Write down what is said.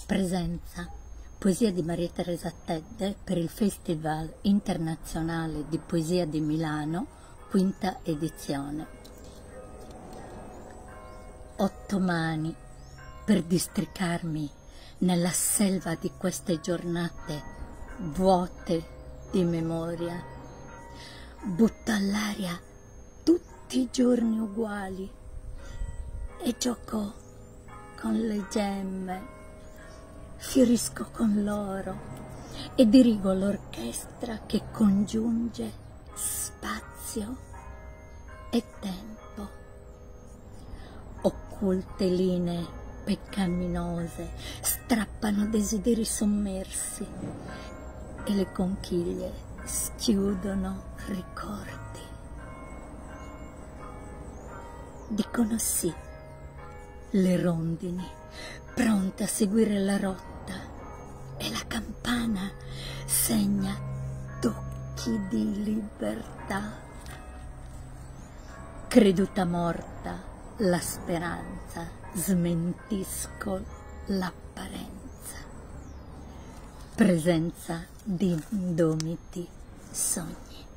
Presenza poesia di Maria Teresa Tedde per il Festival Internazionale di Poesia di Milano, quinta edizione. 8 mani per districarmi nella selva di queste giornate vuote di memoria. Butto all'aria tutti i giorni uguali e gioco con le gemme, fiorisco con l'oro e dirigo l'orchestra che congiunge spazio e tempo. Occulte linee peccaminose strappano desideri sommersi e le conchiglie schiudono ricordi. Dicono sì le rondini, pronte a seguire la rotta, e la campana segna tocchi di libertà. Creduta morta la speranza, smentisco l'apparenza. Presenza di indomiti sogni.